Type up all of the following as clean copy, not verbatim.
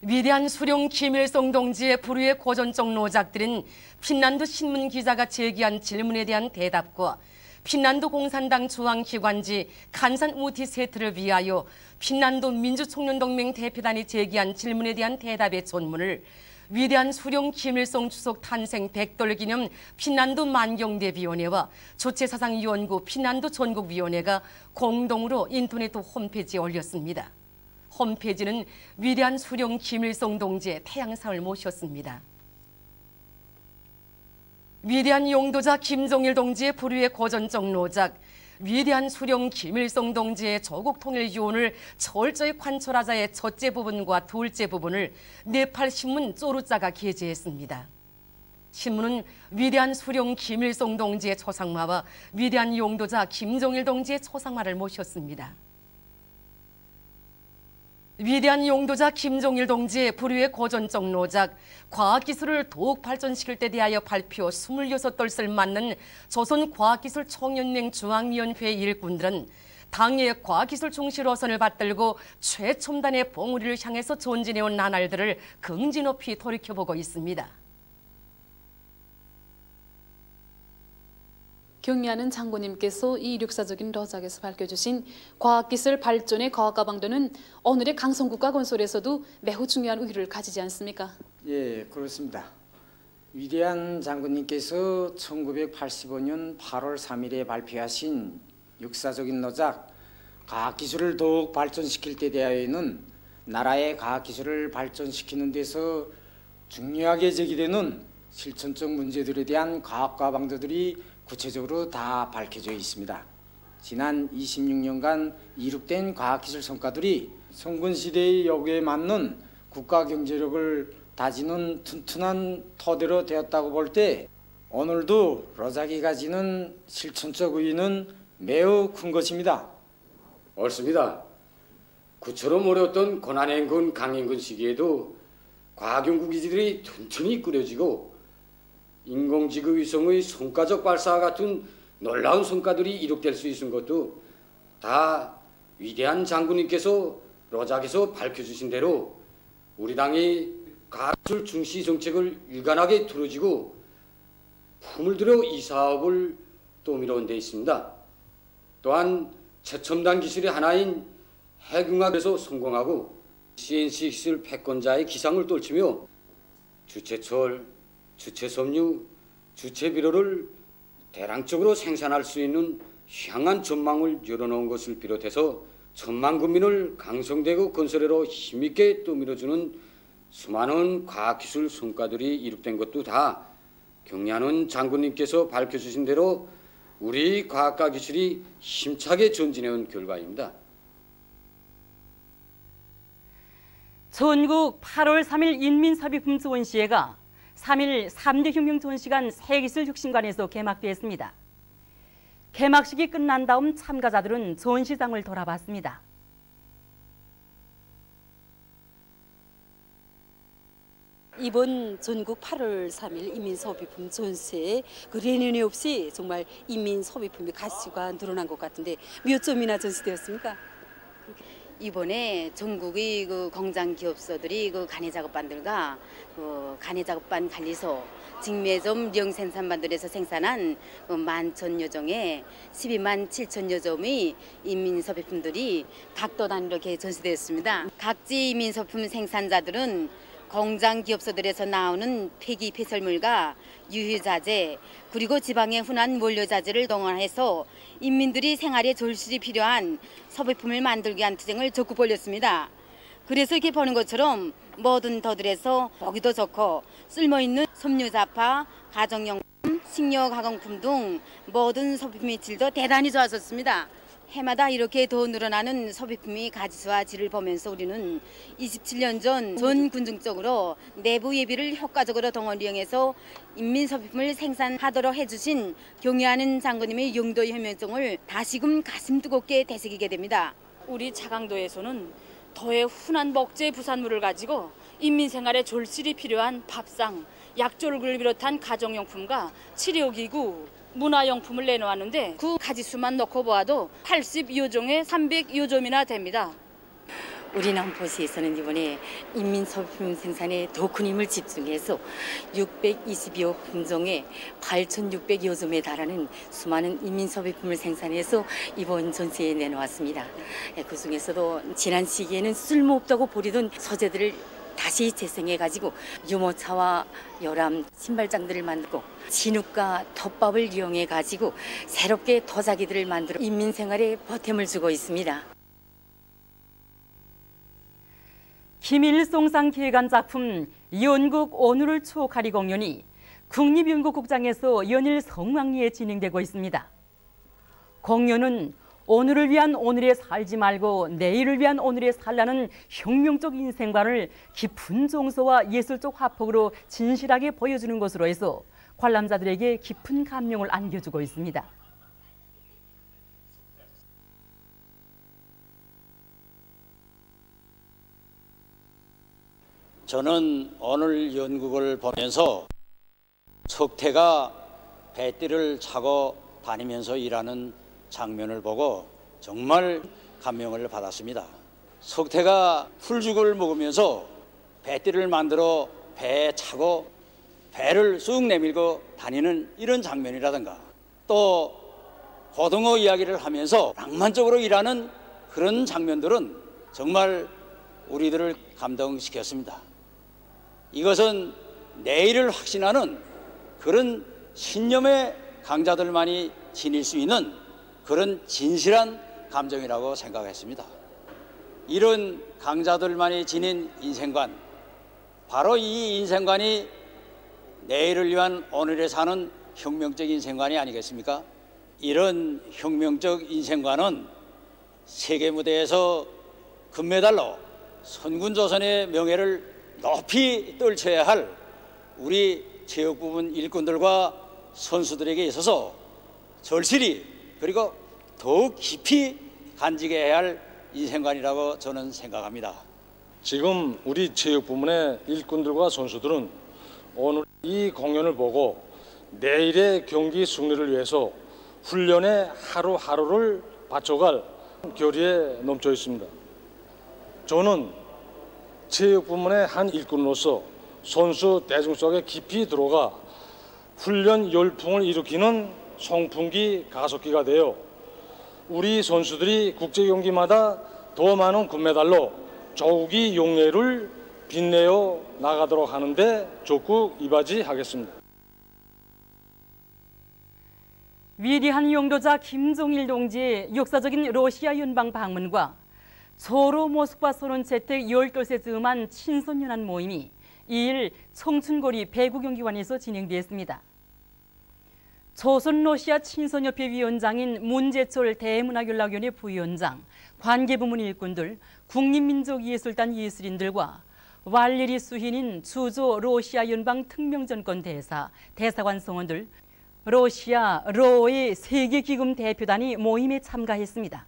위대한 수령 김일성 동지의 불후의 고전적 노작들은 핀란드 신문 기자가 제기한 질문에 대한 대답과 핀란드 공산당 중앙기관지 간산 우티세트를 위하여 핀란드 민주총련동맹 대표단이 제기한 질문에 대한 대답의 전문을 위대한 수령 김일성 주석 탄생 100돌 기념 핀란드 만경대비원회와 조체사상연구 핀란드 전국위원회가 공동으로 인터넷 홈페이지에 올렸습니다. 홈페이지는 위대한 수령 김일성 동지의 태양상을 모셨습니다. 위대한 용도자 김정일 동지의 불후의 고전적 노작, 위대한 수령 김일성 동지의 조국 통일 유언을 철저히 관철하자의 첫째 부분과 둘째 부분을 네팔 신문 쪼르자가 게재했습니다. 신문은 위대한 수령 김일성 동지의 초상화와 위대한 용도자 김정일 동지의 초상화를 모셨습니다. 위대한 용도자 김정일 동지의 불후의 고전적 노작, 과학기술을 더욱 발전시킬 때 대하여 발표 26돌을 맞는 조선과학기술총연맹 중앙위원회 일꾼들은 당의 과학기술 중시 노선을 받들고 최첨단의 봉우리를 향해서 전진해온 나날들을 긍지 높이 돌이켜보고 있습니다. 경리하는 장군님께서 이 역사적인 러작에서 밝혀주신 과학기술 발전의 과학가방도는 오늘의 강성국가 건설에서도 매우 중요한 의의를 가지지 않습니까? 예, 그렇습니다. 위대한 장군님께서 1985년 8월 3일에 발표하신 역사적인 러작 과학기술을 더욱 발전시킬 때 대하여는 나라의 과학기술을 발전시키는 데서 중요하게 제기되는 실천적 문제들에 대한 과학가방도들이 구체적으로 다 밝혀져 있습니다. 지난 26년간 이룩된 과학기술 성과들이 성군시대의 요구에 맞는 국가 경제력을 다지는 튼튼한 토대로 되었다고 볼 때 오늘도 러작이 가지는 실천적 의의는 매우 큰 것입니다. 옳습니다. 구처럼 어려웠던 고난행군 강행군 시기에도 과학연구기지들이 튼튼히 꾸려지고 인공지구 위성의 성과적 발사와 같은 놀라운 성과들이 이룩될 수 있는 것도 다 위대한 장군님께서 러작에서 밝혀주신 대로 우리 당이 과학기술 중시 정책을 일관하게 두루지고 품을 들여 이 사업을 떠밀어온 데 있습니다. 또한 최첨단 기술의 하나인 핵융합에서 성공하고 CNC 기술 패권자의 기상을 떨치며 주체철, 주체섬유, 주체비료를 대량적으로 생산할 수 있는 향한 전망을 열어놓은 것을 비롯해서 천만 국민을 강성대국 건설회로 힘있게 떠밀어주는 수많은 과학기술 성과들이 이룩된 것도 다 경리하는 장군님께서 밝혀주신 대로 우리 과학과 기술이 힘차게 전진해온 결과입니다. 전국 8월 3일 인민사비품 전시회가 3일 3대 혁명 전시관 새기술 혁신관에서 개막되었습니다. 개막식이 끝난 다음 참가자들은 전시장을 돌아봤습니다. 이번 전국 8월 3일 인민소비품 전시회에 예년에 없이 정말 인민소비품의 가치가 늘어난 것 같은데 몇 점이나 전시되었습니까? 이번에 전국의 공장 기업소들이 간해 작업반들과 간해 작업반 관리소, 직매점 령생산반들에서 생산한 11,000여 종의 12만 7천여 점의 인민소비품들이 각도 단위로 이렇게 전시되었습니다. 각지 인민소품 생산자들은 공장 기업소들에서 나오는 폐기 폐설물과 유휴자재 그리고 지방의 흔한 원료자재를 동원해서 인민들이 생활에 절실히 필요한 소비품을 만들기 위한 투쟁을 적극 벌였습니다. 그래서 이렇게 보는 것처럼 모든 터들에서 보기도 좋고 쓸모있는 섬유자파, 가정용품, 식료가공품 등 모든 소비품의 질도 대단히 좋았었습니다. 해마다 이렇게 더 늘어나는 소비품의 가치와 질을 보면서 우리는 27년 전 전군중적으로 내부 예비를 효과적으로 동원 이용해서 인민소비품을 생산하도록 해주신 경의하는 장군님의 용도의 혁명성을 다시금 가슴 뜨겁게 되새기게 됩니다. 우리 자강도에서는 더의 흔한 목재 부산물을 가지고 인민생활에 절실히 필요한 밥상, 약조를 비롯한 가정용품과 치료기구, 문화용품을 내놓았는데 그 가지수만 놓고 보아도 82여 종에 300여 점이나 됩니다. 우리 남포시에서는 이번에 인민소비품 생산에 더 큰 힘을 집중해서 620여 품종의 8,600여 점에 달하는 수많은 인민소비품을 생산해서 이번 전시회에 내놓았습니다. 그 중에서도 지난 시기에는 쓸모없다고 버리던 소재들을 다시 재생해가지고 유모차와 요람, 신발장들을 만들고 진흙과 톱밥을 이용해가지고 새롭게 도자기들을 만들어 인민생활에 보탬을 주고 있습니다. 김일송상 기획안 작품 연극 오늘을 추억하리 공연이 국립연극국장에서 연일 성황리에 진행되고 있습니다. 공연은 오늘을 위한 오늘에 살지 말고 내일을 위한 오늘에 살라는 혁명적 인생관을 깊은 정서와 예술적 화폭으로 진실하게 보여주는 것으로 해서 관람자들에게 깊은 감명을 안겨주고 있습니다. 저는 오늘 연극을 보면서 석태가 배띠를 차고 다니면서 일하는 장면을 보고 정말 감명을 받았습니다. 석태가 풀죽을 먹으면서 배띠를 만들어 배에 차고 배를 쑥 내밀고 다니는 이런 장면이라든가, 또 고등어 이야기를 하면서 낭만적으로 일하는 그런 장면들은 정말 우리들을 감동시켰습니다. 이것은 내일을 확신하는 그런 신념의 강자들만이 지닐 수 있는 그런 진실한 감정이라고 생각했습니다. 이런 강자들만이 지닌 인생관, 바로 이 인생관이 내일을 위한 오늘에 사는 혁명적 인생관이 아니겠습니까? 이런 혁명적 인생관은 세계 무대에서 금메달로 선군조선의 명예를 높이 떨쳐야 할 우리 체육부문 일꾼들과 선수들에게 있어서 절실히 그리고 더욱 깊이 간직해야 할 인생관이라고 저는 생각합니다. 지금 우리 체육부문의 일꾼들과 선수들은 오늘 이 공연을 보고 내일의 경기 승리를 위해서 훈련에 하루하루를 바쳐갈 결의에 넘쳐 있습니다. 저는 체육부문의 한 일꾼으로서 선수 대중 속에 깊이 들어가 훈련 열풍을 일으키는 송풍기 가속기가 되어 우리 선수들이 국제경기마다 더 많은 금메달로 조국의 용예를 빛내어 나가도록 하는데 적극 이바지하겠습니다. 위대한 용도자 김종일 동지의 역사적인 러시아 연방 방문과 소로 모스크바 선언 채택 12세 즈음한 친소년한 모임이 2일 청춘거리 배구경기관에서 진행되었습니다. 조선 러시아 친선협회 위원장인 문재철 대문화연락위원회 부위원장, 관계부문 일꾼들, 국립민족예술단 예술인들과 왈레리 수힌인 주조 러시아 연방 특명정권 대사, 대사관 성원들, 러시아 러의 세계기금 대표단이 모임에 참가했습니다.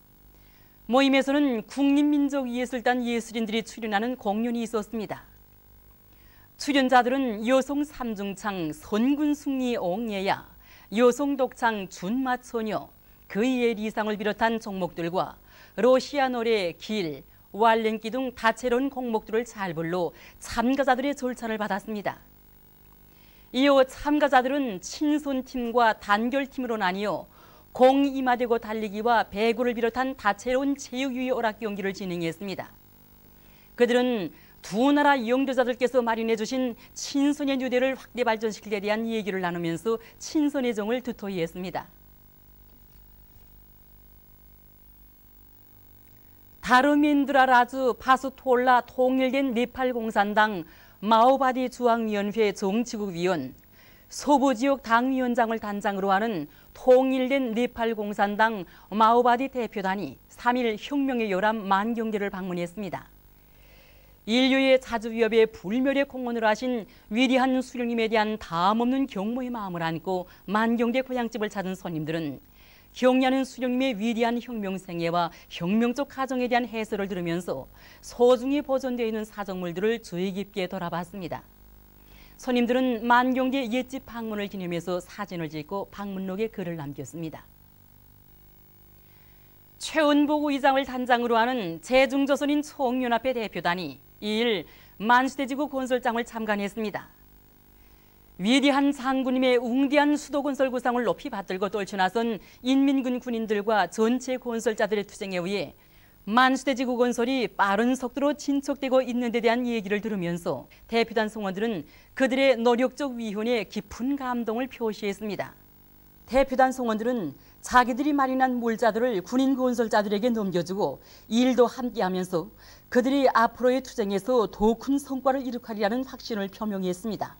모임에서는 국립민족예술단 예술인들이 출연하는 공연이 있었습니다. 출연자들은 여성 삼중창 선군숭리 옥예야, 여성 독창 준마소녀, 그이의 리상을 비롯한 종목들과 러시아 노래 길, 왈렌기 등 다채로운 곡목들을 잘 불러 참가자들의 절찬을 받았습니다. 이어 참가자들은 친손팀과 단결팀으로 나뉘어 공 이마대고 달리기와 배구를 비롯한 다채로운 체육유희 오락 경기를 진행했습니다. 그들은 두 나라 영도자들께서 마련해 주신 친선의 유대를 확대 발전시킬 데 대한 얘기를 나누면서 친선의 정을 두터이 했습니다. 다르민드라 라주 파수톨라 통일된 네팔 공산당 마오바디 중앙위원회 정치국 위원, 서부지역 당위원장을 단장으로 하는 통일된 네팔 공산당 마오바디 대표단이 3일 혁명의 요람 만경대를 방문했습니다. 인류의 자주위협에 불멸의 공헌을 하신 위대한 수령님에 대한 다함없는 경모의 마음을 안고 만경대 고향집을 찾은 손님들은 경리하는 수령님의 위대한 혁명 생애와 혁명적 가정에 대한 해설을 들으면서 소중히 보존되어 있는 사정물들을 주의 깊게 돌아봤습니다. 손님들은 만경대 옛집 방문을 기념해서 사진을 찍고 방문록에 글을 남겼습니다. 최은복 의장을 단장으로 하는 제중조선인 총연합회 대표단이 2일 만수대지구 건설장을 참관했습니다. 위대한 장군님의 웅대한 수도건설 구상을 높이 받들고 떨쳐나선 인민군 군인들과 전체 건설자들의 투쟁에 의해 만수대지구 건설이 빠른 속도로 진척되고 있는 데 대한 얘기를 들으면서 대표단 성원들은 그들의 노력적 위훈에 깊은 감동을 표시했습니다. 대표단 성원들은 자기들이 마련한 물자들을 군인 건설자들에게 넘겨주고 일도 함께하면서 그들이 앞으로의 투쟁에서 더 큰 성과를 이룩하리라는 확신을 표명했습니다.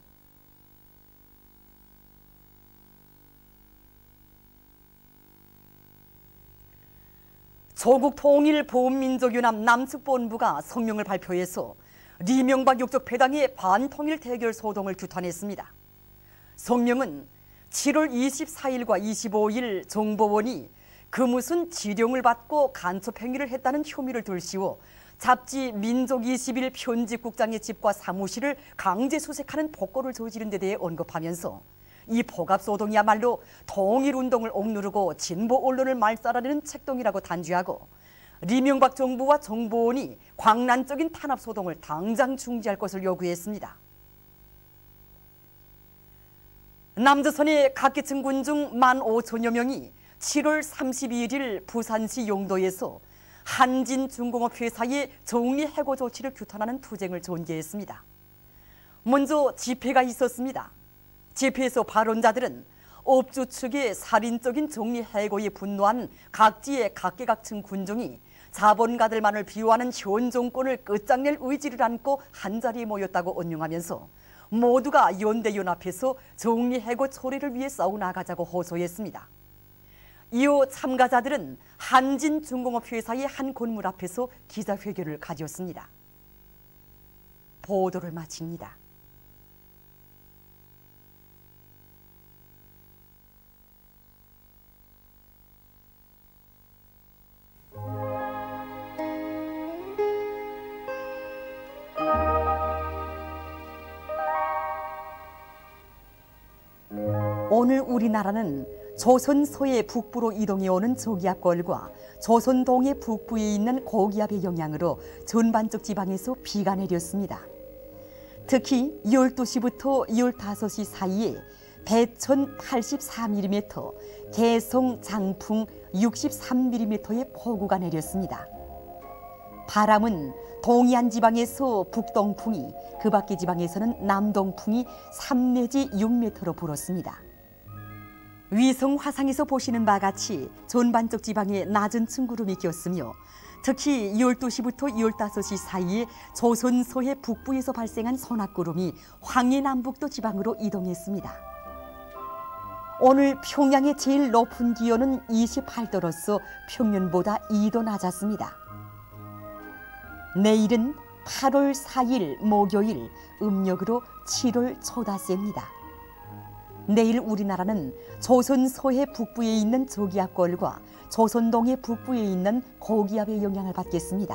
조국통일보훈민족연합 남측본부가 성명을 발표해서 리명박 욕적 배당의 반통일 대결 소동을 규탄했습니다. 성명은 7월 24일과 25일 정보원이 무슨 지령을 받고 간첩 행위를 했다는 혐의를 들씌워 잡지 민족21 편집국장의 집과 사무실을 강제 수색하는 폭거를 저지른 데 대해 언급하면서 이 포갑소동이야말로 통일운동을 억누르고 진보 언론을 말살하려는 책동이라고 단죄하고 리명박 정부와 정보원이 광란적인 탄압소동을 당장 중지할 것을 요구했습니다. 남조선의 각계층 군중 15,000여 명이 7월 31일 부산시 용도에서 한진중공업 회사의 정리해고 조치를 규탄하는 투쟁을 전개했습니다. 먼저 집회가 있었습니다. 집회에서 발언자들은 업주 측의 살인적인 정리해고에 분노한 각지의 각계각층 군중이 자본가들만을 비호하는 현 정권을 끝장낼 의지를 안고 한자리에 모였다고 언명하면서 모두가 연대연합해서 정리해고 처리를 위해 싸워나가자고 호소했습니다. 이후 참가자들은 한진중공업 회사의 한 건물 앞에서 기자회견을 가졌습니다. 보도를 마칩니다. 오늘 우리나라는 조선 서해 북부로 이동해오는 저기압골과 조선 동해 북부에 있는 고기압의 영향으로 전반적 지방에서 비가 내렸습니다. 특히 12시부터 15시 사이에 배천 84mm, 개성 장풍 63mm의 폭우가 내렸습니다. 바람은 동해안 지방에서 북동풍이, 그 밖의 지방에서는 남동풍이 3 내지 6m로 불었습니다. 위성 화상에서 보시는 바와 같이 전반적 지방에 낮은 층구름이 꼈으며 특히 12시부터 15시 사이에 조선 서해 북부에서 발생한 소낙구름이 황해 남북도 지방으로 이동했습니다. 오늘 평양의 제일 높은 기온은 28도로서 평년보다 2도 낮았습니다. 내일은 8월 4일 목요일 음력으로 7월 초다세입니다. 내일 우리나라는 조선 서해 북부에 있는 저기압골과 조선 동해 북부에 있는 고기압의 영향을 받겠습니다.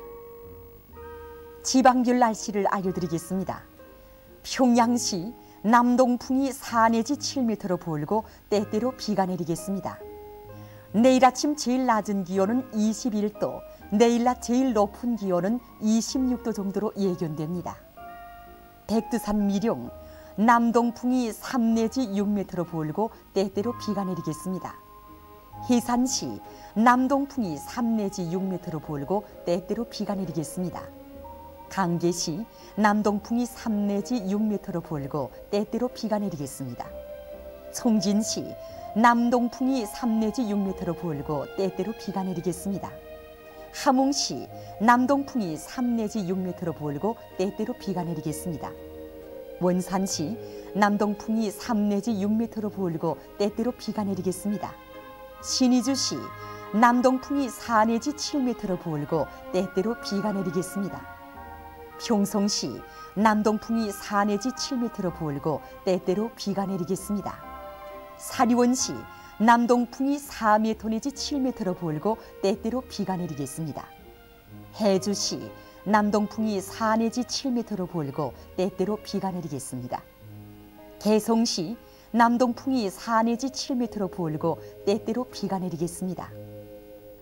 지방별 날씨를 알려드리겠습니다. 평양시 남동풍이 4 내지 7m로 불고 때때로 비가 내리겠습니다. 내일 아침 제일 낮은 기온은 21도, 내일 낮 제일 높은 기온은 26도 정도로 예견됩니다. 백두산 미령 남동풍이 3 내지 6m로 불고 때때로 비가 내리겠습니다. 해산시 남동풍이 3 내지 6m로 불고 때때로 비가 내리겠습니다. 강계시 남동풍이 3 내지 6m로 불고 때때로 비가 내리겠습니다. 송진시 남동풍이 3 내지 6m로 불고 때때로 비가 내리겠습니다. 함흥시 남동풍이 3 내지 6m로 불고 때때로 비가 내리겠습니다. 원산시 남동풍이 3 내지 6m로 불고 때때로 비가 내리겠습니다. 신의주시 남동풍이 4 내지 7m로 불고 때때로 비가 내리겠습니다. 평성시 남동풍이 4 내지 7m로 불고 때때로 비가 내리겠습니다. 사리원시 남동풍이 4m 내지 7m로 불고 때때로 비가 내리겠습니다. 해주시 남동풍이 4 내지 7m로 불고 때때로 비가 내리겠습니다. 개성시 남동풍이 4 내지 7m로 불고 때때로 비가 내리겠습니다.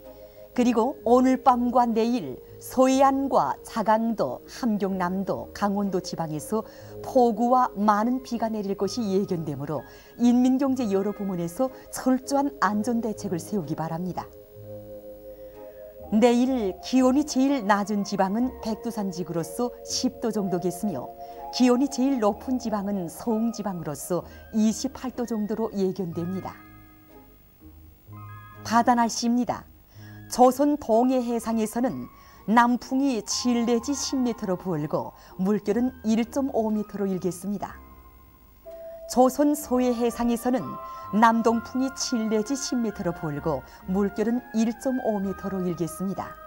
그리고 오늘 밤과 내일 서해안과 자강도, 함경남도, 강원도 지방에서 폭우와 많은 비가 내릴 것이 예견되므로 인민경제 여러 부문에서 철저한 안전대책을 세우기 바랍니다. 내일 기온이 제일 낮은 지방은 백두산 지구로서 10도 정도겠으며 기온이 제일 높은 지방은 서ung 지방으로서 28도 정도로 예견됩니다. 바다 날씨입니다. 조선 동해 해상에서는 남풍이 7 내지 10m로 불고 물결은 1.5m로 일겠습니다. 조선 서해 해상에서는 남동풍이 7 내지 10m로 불고 물결은 1.5m로 일겠습니다.